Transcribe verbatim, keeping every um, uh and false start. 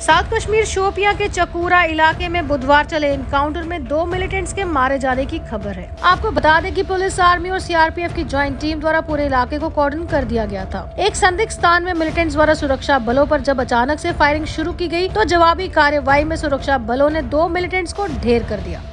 South Kashmir Shopian के चकूरा इलाके में बुधवार चले एनकाउंटर में दो मिलिटेंट्स के मारे जाने की खबर है। आपको बता दें कि पुलिस, आर्मी और सीआरपीएफ की ज्वाइंट टीम द्वारा पूरे इलाके को कॉर्डन कर दिया गया था। एक संदिग्ध स्थान में मिलिटेंट्स द्वारा सुरक्षा बलों पर जब अचानक से फायरिंग शुरू की गई तो जवाबी कार्रवाई में सुरक्षा बलों ने दो मिलिटेंट्स को ढेर कर दिया।